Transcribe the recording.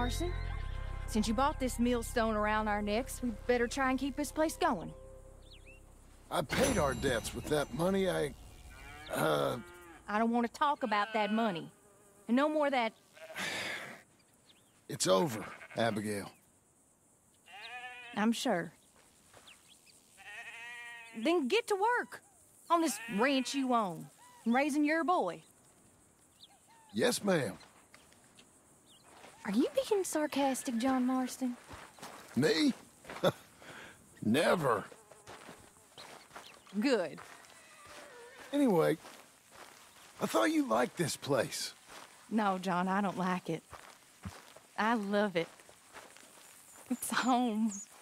Marston. Since you bought this millstone around our necks, we better try and keep this place going. I paid our debts with that money. I don't want to talk about that money. And no more of that... It's over, Abigail. I'm sure. Then get to work on this ranch you own, and raising your boy. Yes, ma'am. Are you being sarcastic, John Marston? Me? Never. Good. Anyway, I thought you liked this place. No, John, I don't like it. I love it. It's home.